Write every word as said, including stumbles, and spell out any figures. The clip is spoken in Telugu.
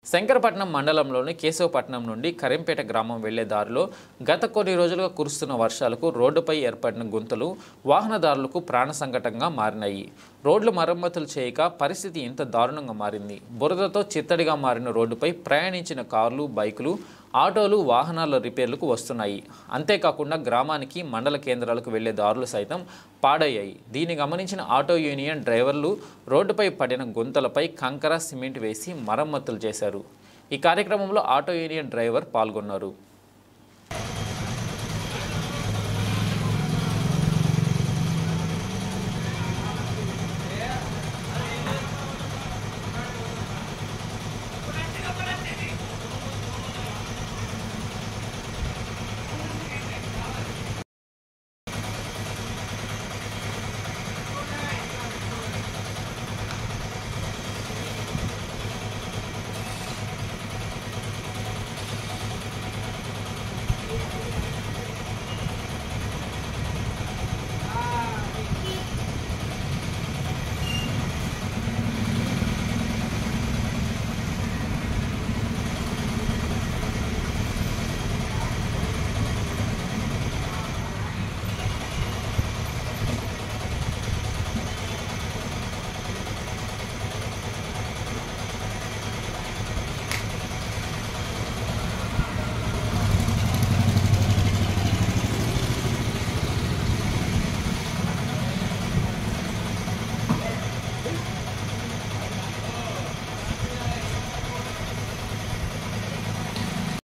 శంకరపట్నం మండలంలోని కేశవపట్నం నుండి కరింపేట గ్రామం వెళ్లే దారిలో గత కొన్ని రోజులుగా కురుస్తున్న వర్షాలకు రోడ్డుపై ఏర్పడిన గుంతలు వాహనదారులకు ప్రాణ సంకటంగా మారినాయి. రోడ్లు మరమ్మతులు చేయక పరిస్థితి ఇంత దారుణంగా మారింది. బురదతో చిత్తడిగా మారిన రోడ్డుపై ప్రయాణించిన కార్లు, బైకులు, ఆటోలు, వాహనాల రిపేర్లకు వస్తున్నాయి. అంతేకాకుండా గ్రామానికి, మండల కేంద్రాలకు వెళ్లే దారులు సైతం పాడయ్యాయి. దీన్ని గమనించిన ఆటో యూనియన్ డ్రైవర్లు రోడ్డుపై పడిన గుంతలపై కంకర, సిమెంట్ వేసి మరమ్మతులు చేశారు. ఈ కార్యక్రమంలో ఆటో యూనియన్ డ్రైవర్ పాల్గొన్నారు.